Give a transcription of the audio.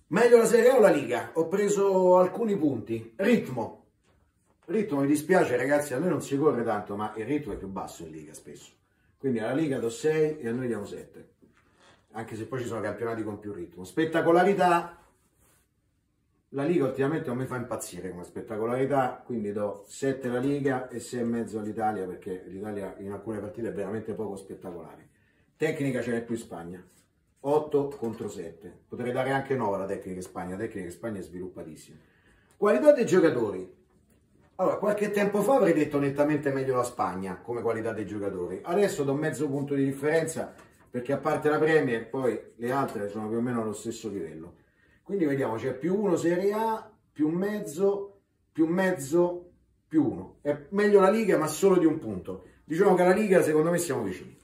Meglio la Serie A o la Liga? Ho preso alcuni punti. Ritmo. Ritmo, mi dispiace ragazzi, a noi non si corre tanto, ma il ritmo è più basso in Liga spesso. Quindi alla Liga do 6 e a noi diamo 7. Anche se poi ci sono campionati con più ritmo. Spettacolarità. La Liga ultimamente non mi fa impazzire come spettacolarità, quindi do 7 alla Liga e 6,5 all'Italia, perché l'Italia in alcune partite è veramente poco spettacolare. Tecnica ce n'è più in Spagna. 8 contro 7. Potrei dare anche 9 alla tecnica in Spagna. La tecnica in Spagna è sviluppatissima. Qualità dei giocatori. Allora, qualche tempo fa avrei detto nettamente meglio la Spagna come qualità dei giocatori. Adesso do mezzo punto di differenza perché a parte la Premier, poi le altre sono più o meno allo stesso livello. Quindi vediamo, c'è più 1 Serie A, più mezzo, più 1. È meglio la Liga, ma solo di un punto. Diciamo che alla Liga secondo me siamo vicini.